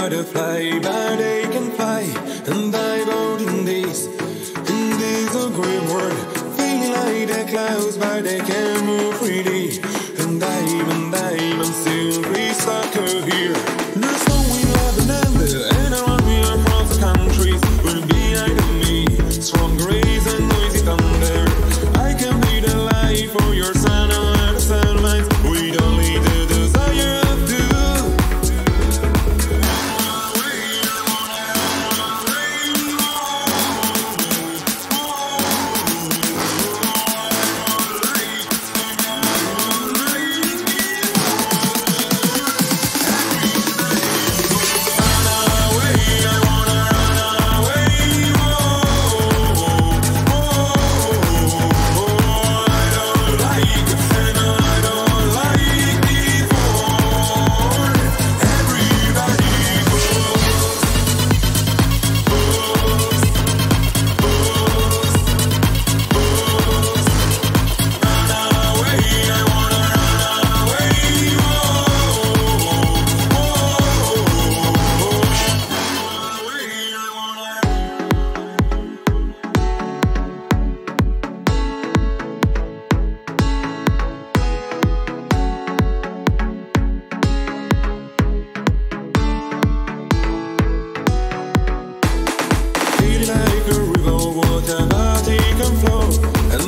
butterfly, but they can fly and dive out in this great world. Feeling like the clouds, but they can move freely. And I'm simply stuck here. There's no way love and end, and around me across the countries will be behind me. Strong grace and noisy thunder. I can be the light for your sun and the sunlight. We don't need the desire of do.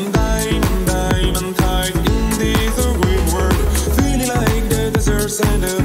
And